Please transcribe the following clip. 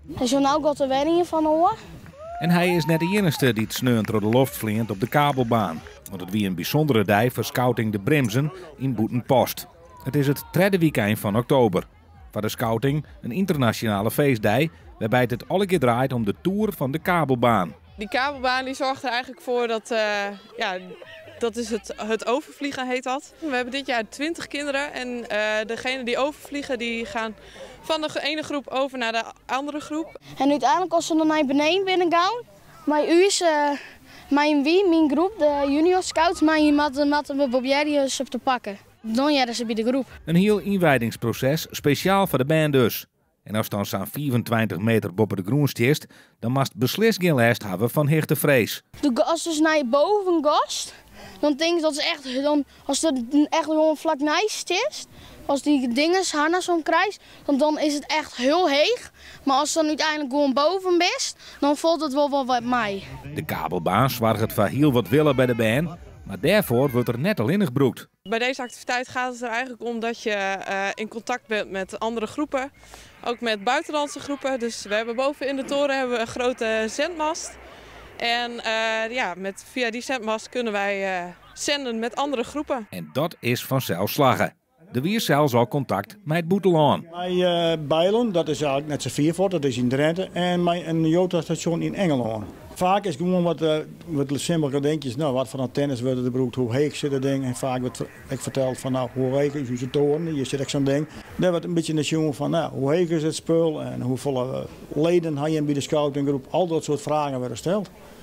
En zo nou gaat de wenningen van hoor. En hij is net de enige die het sneeuw door de loft vliegt op de kabelbaan. Want het wie een bijzondere dag voor Scouting de Bremsen in Boetenpost. Het is het derde weekend van oktober. Voor de Scouting een internationale feestdag waarbij het alle keer draait om de tour van de kabelbaan. Die kabelbaan die zorgt er eigenlijk voor dat, dat is het overvliegen heet dat. We hebben dit jaar 20 kinderen en degenen die overvliegen die gaan van de ene groep over naar de andere groep. En uiteindelijk als ze dan naar beneden binnen gaan, maar u is mijn groep, de junior scouts, maar je moeten we proberen ze te pakken. Dan jaren ze bij de groep. Een heel inwijdingsproces, speciaal voor de band dus. En als dan zo'n 24 meter boven de groen stiest, dan moest beslist geen last hebben van hechte vrees. Als dus naar boven gast, dan denk ik dat ze echt, als het echt gewoon vlak naast is, als die dingen harnas omkrijgt, dan is het echt heel heeg. Maar als het dan uiteindelijk gewoon boven best, dan voelt het wel wat mij. De kabelbaan zorgt voor heel wat willen bij de band, maar daarvoor wordt er net al ingebroekt. Bij deze activiteit gaat het er eigenlijk om dat je in contact bent met andere groepen. Ook met buitenlandse groepen. Dus we hebben boven in de toren hebben we een grote zendmast. En via die zendmast kunnen wij zenden met andere groepen. En dat is vanzelf slagen. Er weer zelfs al contact met het Boetelaan. Mijn Bijlen, dat is eigenlijk net z'n Viervoort, dat is in Drenthe. En mijn Jota-station in Engeland. Vaak is gewoon wat simpele dingetjes. Nou, wat voor antennes worden er gebruikt, hoe heeg zit dat ding. En vaak wordt ik verteld van nou, hoe heeg is uw toren, hier zit ik zo'n ding. Daar wordt een beetje een jongen van nou, hoe heeg is het spul en hoeveel leden heb je bij de scoutinggroep. Al dat soort vragen werden gesteld.